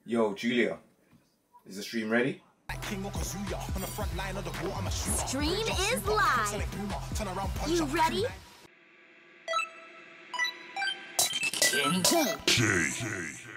Yo, Julia, is the stream ready? Stream is live. You ready? King.